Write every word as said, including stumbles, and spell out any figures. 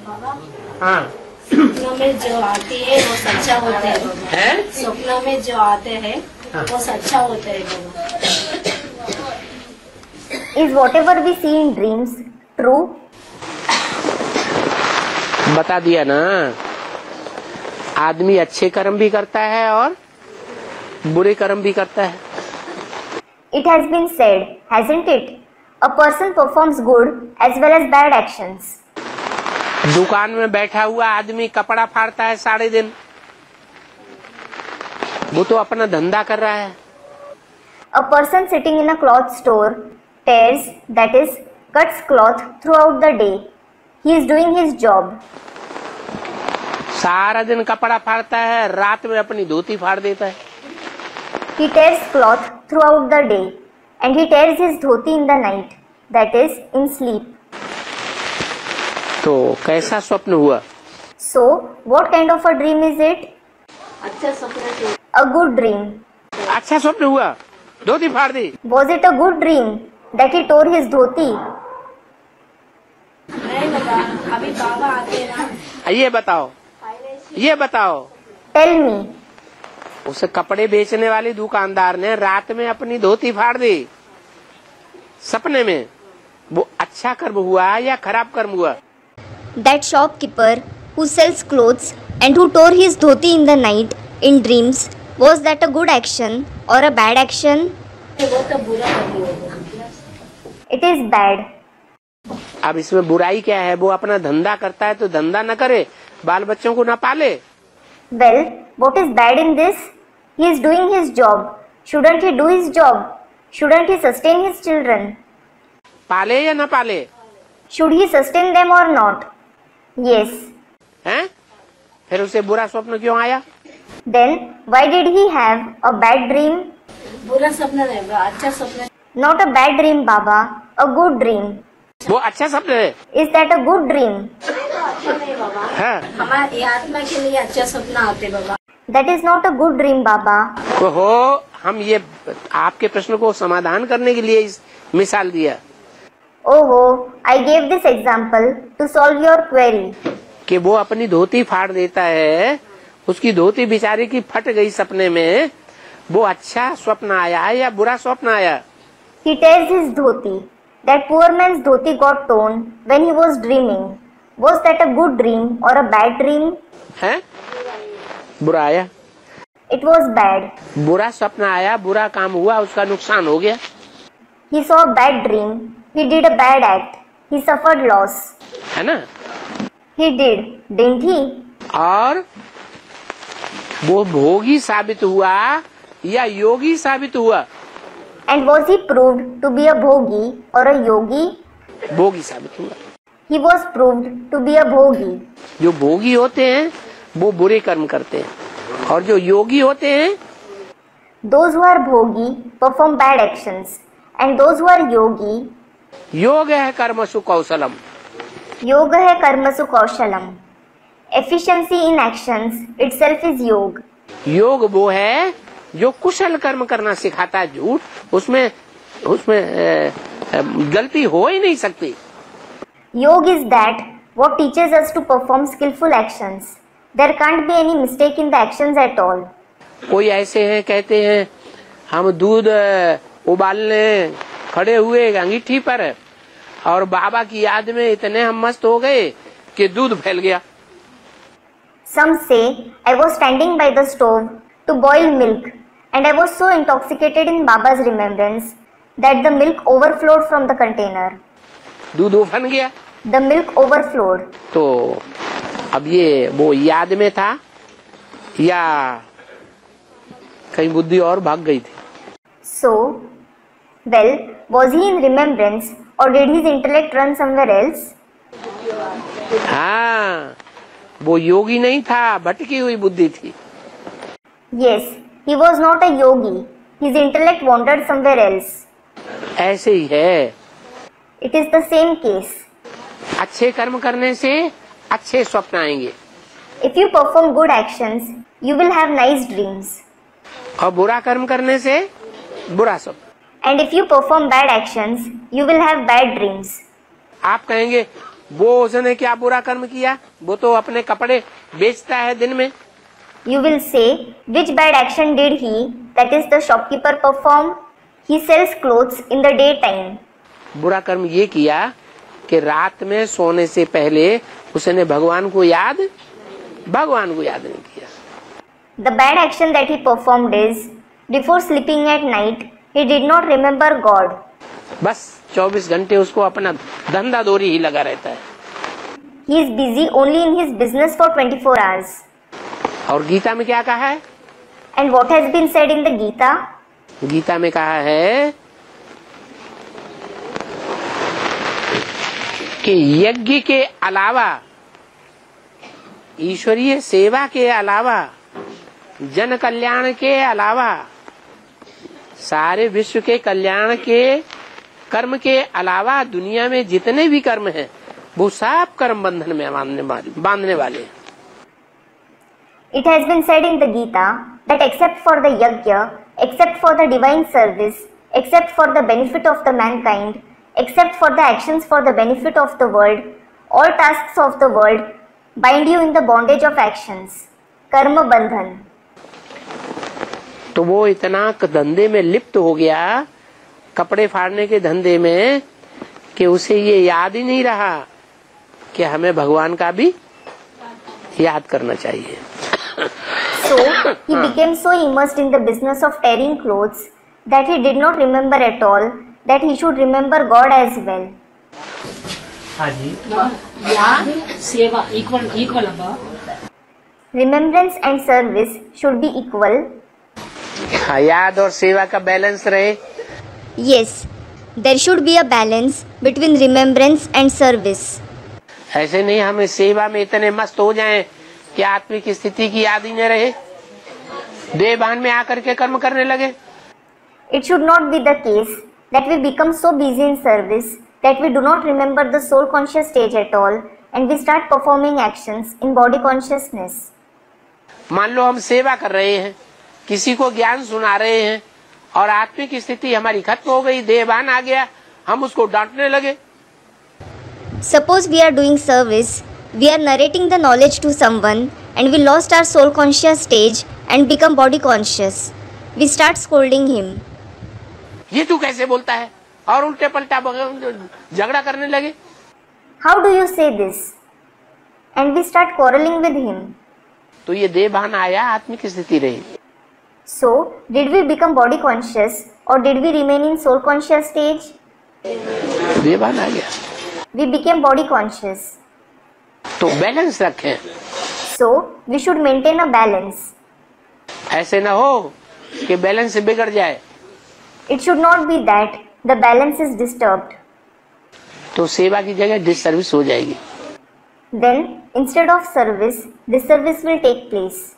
हाँ, स्वप्नों में जो आती है वो सच्चा होते हैं। है? स्वप्नों में जो आते हैं हाँ। वो सच्चा होते हैं बाबा। Is whatever we see in dreams true? बता दिया ना, आदमी अच्छे कर्म भी करता है और बुरे कर्म भी करता है। It has been said, hasn't it? A person performs good as well as bad actions. दुकान में बैठा हुआ आदमी कपड़ा फाड़ता है सारे दिन, वो तो अपना धंधा कर रहा है। A person sitting in a cloth store tears, that is, cuts cloth throughout the day. He is doing his job. सारा दिन कपड़ा फाड़ता है, रात में अपनी धोती फाड़ देता है। He tears cloth throughout the day and he tears his dhoti in the night, that is, in sleep. तो कैसा स्वप्न हुआ? So, what kind of a dream is it? अच्छा सपना। A good dream. अच्छा स्वप्न हुआ, धोती फाड़ दी। Was it a good dream that he tore his dhoti? नहीं बाबा, अभी बाबा आते हैं ना। ये बताओ, ये बताओ, Tell me. उस कपड़े बेचने वाले दुकानदार ने रात में अपनी धोती फाड़ दी सपने में, वो अच्छा कर्म हुआ या खराब कर्म हुआ? That shopkeeper who sells clothes and who tore his dhoti in the night in dreams, was that a good action or a bad action? वो तो बुरा कर्म होगा। It is bad. अब इसमें बुराई क्या है? वो अपना धंधा करता है तो धंधा न करे, बाल बच्चों को न पाले। Well, what is bad in this? He is doing his job. Shouldn't he do his job? Shouldn't he sustain his children? पाले या न पाले? Should he sustain them or not? Yes. हैं? फिर उसे बुरा स्वप्न क्यों आया? Then, why did he have a bad dream? बुरा सपना नहीं बाबा, अच्छा सपना। Not a bad dream, Baba. A good dream. वो अच्छा स्वप्न है। Is that a good dream? अच्छा नहीं बाबा, हाँ। हमारे आत्मा के लिए अच्छा सपना आते बाबा। That is not a good dream, Baba. तो हो, हम ये आपके प्रश्न को समाधान करने के लिए इस मिसाल दिया। Oh, I gave this example to solve your query. कि वो अपनी धोती फाड़ देता है, उसकी धोती बेचारे की फट गई सपने में, वो अच्छा स्वप्न आया है या बुरा स्वप्न आया? He tears his dhoti. That poor man's dhoti got torn when he was dreaming. Was that a good dream or a bad dream? है? बुरा आया। It was bad. बुरा स्वप्न आया, बुरा काम हुआ, उसका नुकसान हो गया। He saw a bad dream. He did a bad act. He suffered loss. है ना? He did, didn't he? और वो भोगी साबित हुआ या योगी साबित हुआ? And was he proved to be a bhogi or a yogi? भोगी साबित हुआ। He was proved to be a bhogi. जो भोगी होते हैं वो बुरे कर्म करते हैं, और जो योगी होते हैं Those who are bhogi perform bad actions, and those who are yogi, योग है कर्मसु कौशलम। yoga hai karmasu kaushalam. Efficiency in actions itself is yoga. योग वो है जो कुशल कर्म करना सिखाता है। झूठ उसमें उसमें ए, ए, गलती हो ही नहीं सकती। Yoga is that what teaches us to perform skillful actions. There can't be any mistake in the actions at all. कोई ऐसे हैं कहते हैं हम दूध उबालने खड़े हुए अंगीठी पर, और बाबा की याद में इतने हम मस्त हो गए कि दूध फैल गया। Some say I was standing by the stove to boil milk, and I was so intoxicated in Baba's remembrance that the milk overflowed from the container. दूध उफन गया। The milk overflowed. तो अब ये वो याद में था या कहीं बुद्धि और भाग गई थी? So, well, was he in remembrance or did his intellect run somewhere else? हाँ, वो योगी नहीं था, भटकी हुई बुद्धि थी। Yes, he was not a yogi. His intellect wandered somewhere else. ऐसे ही है। It is the same case. अच्छे कर्म करने से अच्छे स्वप्न आएंगे, If you perform good actions, you will have nice dreams. और बुरा कर्म करने से बुरा स्वप्न। And if you perform bad actions, you will have bad dreams. आप कहेंगे वो उसने क्या बुरा कर्म किया? वो तो अपने कपड़े बेचता है दिन में। You will say, which bad action did he, that is the shopkeeper, perform? He sells clothes in the daytime. बुरा कर्म ये किया कि रात में सोने से पहले उसने भगवान को याद भगवान को याद नहीं किया। The bad action that he performed is, before sleeping at night, he did not remember God. बस चौबीस घंटे उसको अपना धंधा दोरी ही लगा रहता है। He is busy only in his business for twenty-four hours. और गीता में क्या कहा है? And what has been said in the Gita? Gita में कहा है कि यज्ञ के अलावा, ईश्वरीय सेवा के अलावा, जन कल्याण के अलावा, सारे विश्व के कल्याण के कर्म के अलावा दुनिया में जितने भी कर्म हैं वो सब कर्म बंधन में बांधने वाले बांधने वाले हैं। It has been said in the Gita that except for the yajna, except for the divine service, except for the benefit of the mankind, except for the actions for the benefit of the world, all tasks of the world bind you in the bondage of actions, karma bandhan. तो वो इतना धंधे में लिप्त हो गया, कपड़े फाड़ने के धंधे में, कि उसे ये याद ही नहीं रहा कि हमें भगवान का भी याद करना चाहिए। So he became so immersed in the business of tearing clothes that he did not remember at all that he should remember God as well. हाँ जी। याद सेवा equal equal Remembrance and service should be equal. याद और सेवा का balance रहे। Yes, there should be a balance between remembrance and service. ऐसे नहीं हम इस सेवा में इतने मस्त हो जाएं कि आत्मिक स्थिति की याद ही न रहे, देहभान में आकर के कर्म करने लगे। It should not be the case that we become so busy in service that we do not remember the soul conscious stage at all and we start performing actions in body consciousness. मान लो हम सेवा कर रहे हैं, किसी को ज्ञान सुना रहे हैं और आत्मिक स्थिति हमारी खत्म हो गई, देहभान आ गया, हम उसको डांटने लगे। Suppose we are doing service, we are narrating the knowledge to someone and we lost our soul conscious stage and become body conscious. We start scolding him. ये तू कैसे बोलता है? और उल्टे पलटा झगड़ा करने लगे। How do you say this? And we start quarreling with him. तो ये देहभान आया, आत्मिक स्थिति रही। So, did we become body conscious or did we remain in soul conscious stage? देहभान आ गया। We became body conscious. तो बैलेंस रखें। So, we should maintain a balance. ऐसे ना हो कि बैलेंस बिगड़ जाए। It should not be that the balance is disturbed. तो सेवा की जगह डिससर्विस हो जाएगी। Then, instead of service, disservice will take place.